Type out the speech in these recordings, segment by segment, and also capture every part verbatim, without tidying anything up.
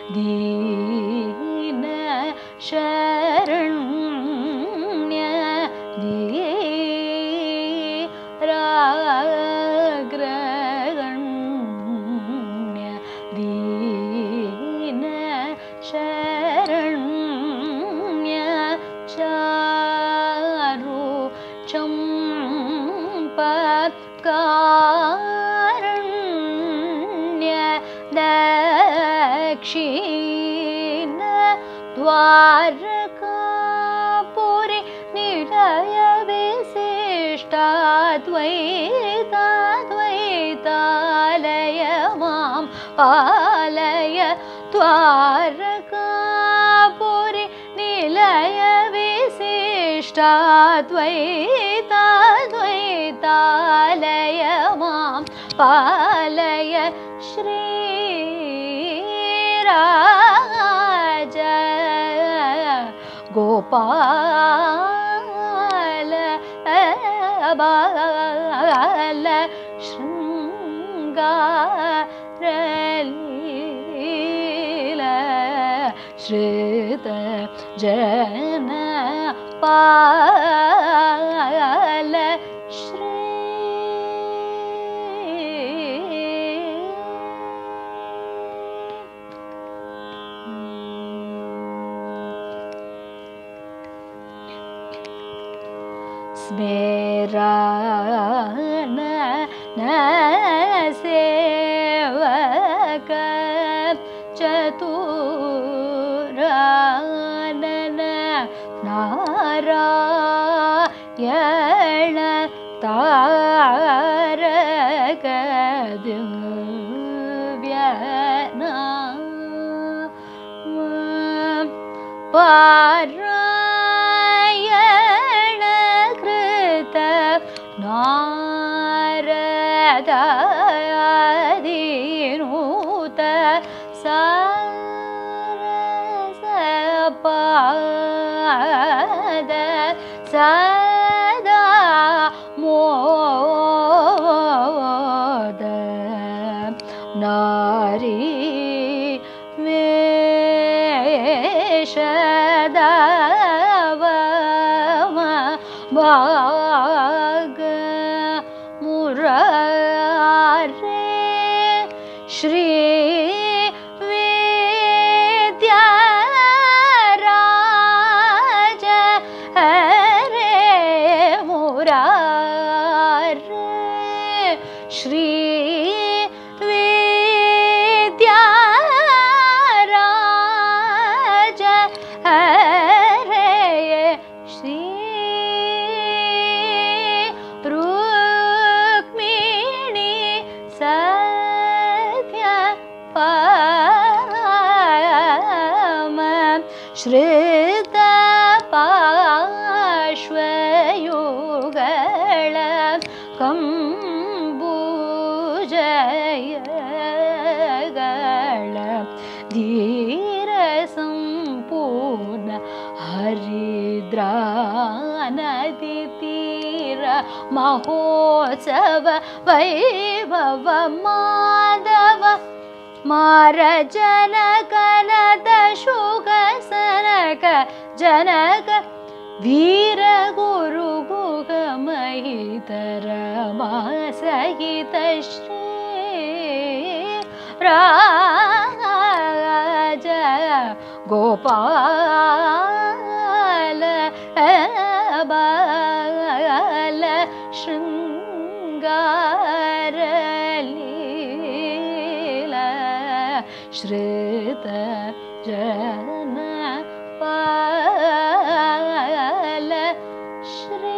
दीन शरण्य धीराग्रगण्य दीन शरण्य चारु चम्पकारण्य दक्षिण द्वारकापुरी निलय विशिष्टाद्वैताद्वैतालय मां पालय द्वारकापुरी निलय विशिष्टाद्वैताद्वैतालय मां पालय श्री राजगोपाल बाल शृंगारलीला श्रुत जन पाल श्री स्मेरन न सेवक चतुरानन नारायण तारक दिव्यनाम पारायण कृत नारदादिनूत सारसपाद सदा मोद नारी वेशदावम भाग मुरारे श्री विद्याराज हरे मुरारे श्री विद्याराज हरे श्री रुक्मिणी सत्यभाम श्रुत पार्श्वयुगल कंबुजयगल धीर संपूर्ण हरिद्रा नदी तीर महोत्सव वैभव माधव मार जनक नद शुग सनक जनक वीर गुरु गुग महितर सहित श्री राज गोपाल बाल शृंगारलीला श्रुत जन पाल श्री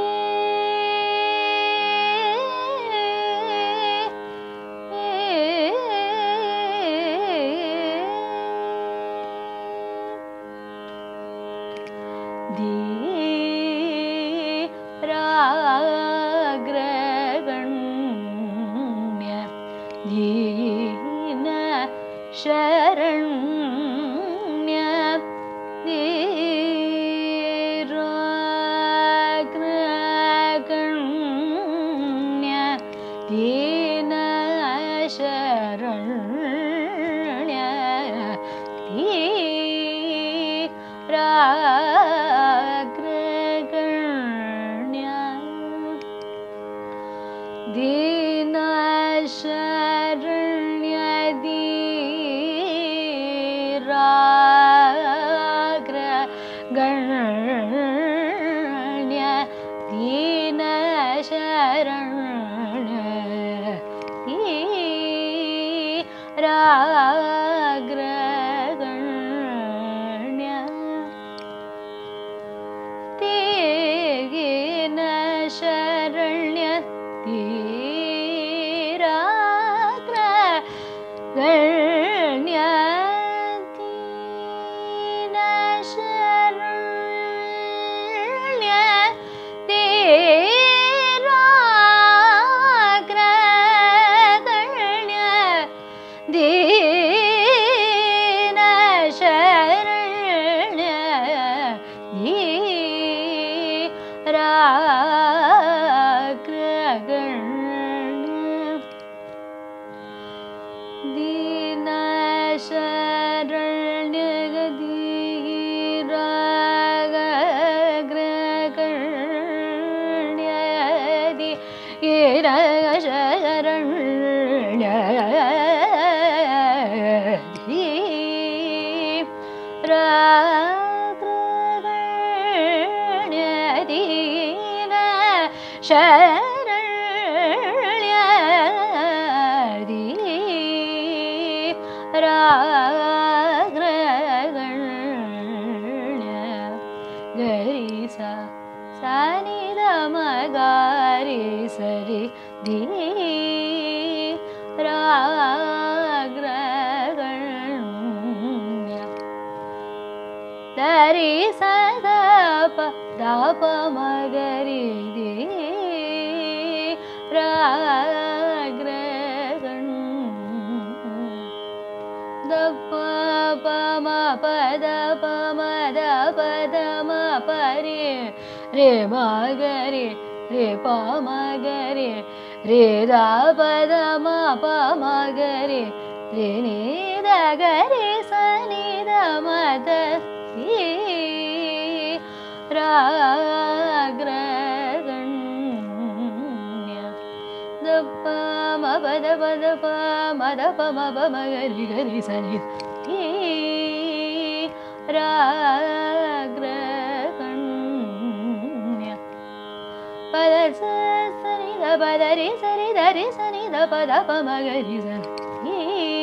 धीराग्रगण्य दीन शरण्य धीराग्रगण्य दीन शरण्य ராக்ரகண்யதீன சரண்யதி ராக்ரகண்ய கரிசா சனிதமகாரி சரி தி ராக்ரகண்ய தரி சதப தப மகரி தி ராக்ரகண்ய தப்ப பம பத பம தப தம பரி ரே மகரி ரே பமகரி ரே தப தம பமகரி ரே நீத கரி சனித மத ராக்ரகண்ய தப்ப ம பத பத ப மத பம பமகரி கரி சனி ராக்ரகண்ய பத சனி த பதரி சரி தரி சனி த பத பமகரி சனி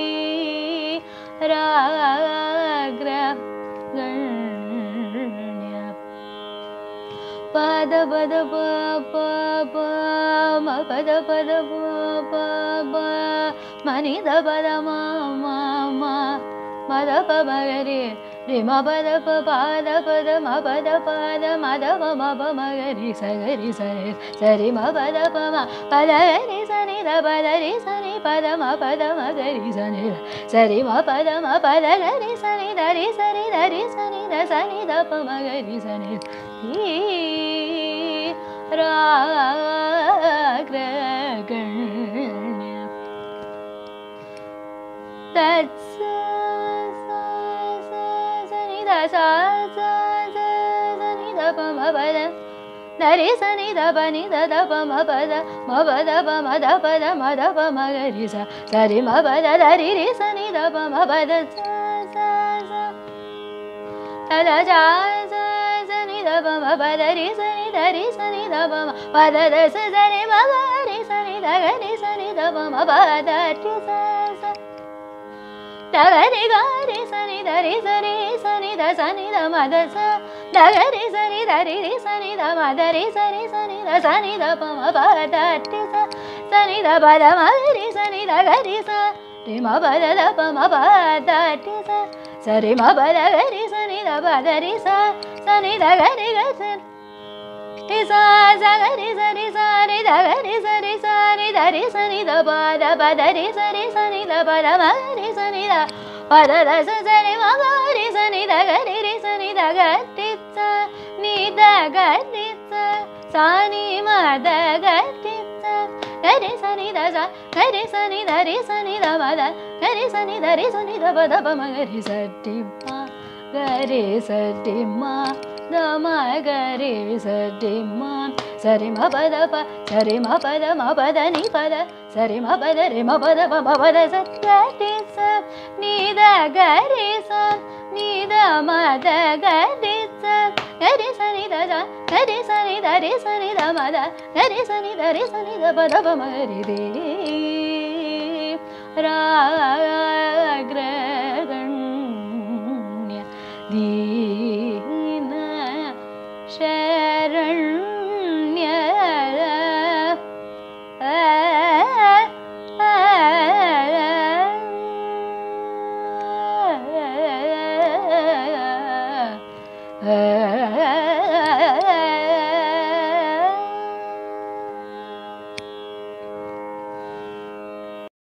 ராக்ரகண்ய பத பத ப ப ப ம பத பத ப ப ப மனி த பத ம ம ம மத ப மகரி ரி ம பத ப பத பத ம பத பத மத ப ம ப மகரி சகரி சரி சரி ம பத ப ம பத கரி சனி த பத ரி சனி பத ம பத மகரி சனி சரி ம பத ம பத கரி சனி தரி சரி தரி சனி த சனி த ப மகரி சனி ராக்ரகண்ய தத்ஸ சனி த ச சனி த ப ம பத நரி சனி த ப நி த த ப ம பத ம பத ப ம த பத ம த ப மகரி ச சரி ம பத தரி ரி சனி த ப ம பத ச ச ச தத ஜ ச சனி த ப ம பத ரி சனி தரி சனி த ப ம பத த ச சரி ம கரி சனி த கரி சனி த ப ம பத ரி ச ச தகரி கரி சனி தரி சரி சனி த சனி த மத ச தகரி சரி தரி ரி சனி த மத ரி சரி சனி த சனி த ப ம பத ரி ச சனி த பத மகரி சனி த கரி ச ரி ம பத த ப ம பத ரி ச சரி ம பத கரி சனி த பத ரி ச சனி த கரி க ரி ச சகரி சரி சரி த கரி சரி சரி தரி சனி த பத பத ரி சரி சனி த பத மகரி சனி த பத த ச சரி ம கரி சனி த கரி ரி சனி த கரி ச நீ த கரி ச சனி ம த கரி ச கரி சனி த ச கரி சனி த ரி சனி த ம த கரி சனி த ரி சனி த பத ப மகரி சட்டி ம கரி சட்டி ம த ம கரி சட்டி ம சரி ம பத ப சரி ம பத ம பத நி பத சரி ம பத ரி ம பத ப ம பத ச கரி ச நீ த கரி ச நீ த ம த கரி ச கரி சனி த ச கரி சனி த ரி சனி த ம த கரி சனி த ரி சனி த பத ப மகரி தி ராக்ரகண்ய தீன शरण्य